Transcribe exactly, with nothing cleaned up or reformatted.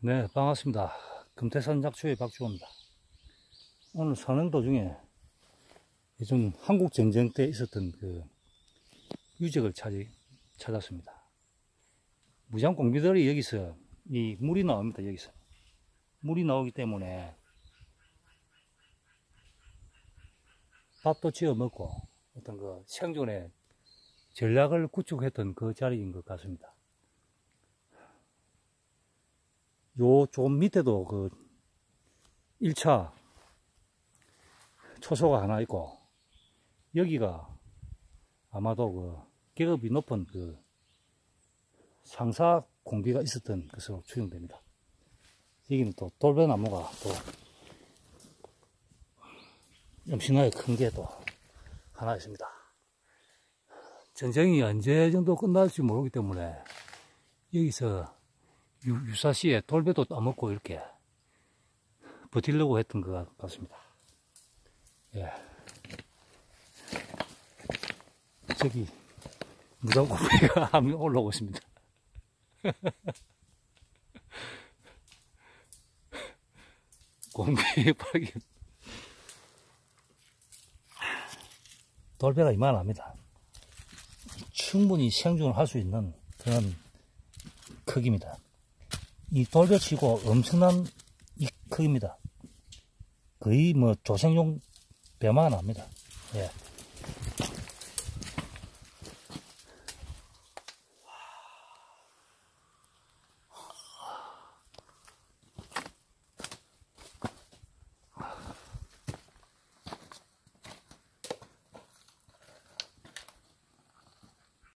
네, 반갑습니다. 금태산 작초의 박주호입니다. 오늘 사는 도중에 예전 한국전쟁 때 있었던 그 유적을 찾, 찾았습니다. 무장공비들이 여기서 이 물이 나옵니다. 여기서 물이 나오기 때문에 밥도 지어 먹고 어떤 그 생존의 전략을 구축했던 그 자리인 것 같습니다. 요 좀 밑에도 그 일 차 초소가 하나 있고, 여기가 아마도 그 계급이 높은 그 상사 공비가 있었던 것으로 추정됩니다. 여기는 또 돌배나무가 또 엄청나게 큰 게 또 하나 있습니다. 전쟁이 언제 정도 끝날지 모르기 때문에 여기서 유, 유사시에 돌배도 따먹고 이렇게 버티려고 했던 것 같습니다. 예. 저기 무당고기가 한 명 올라오고 있습니다. 공기 발견. 돌배가 이만합니다. 충분히 생존을 할 수 있는 그런 크기입니다. 이 돌배치고 엄청난 이 크기입니다. 거의 뭐 조생용 배만 합니다. 예.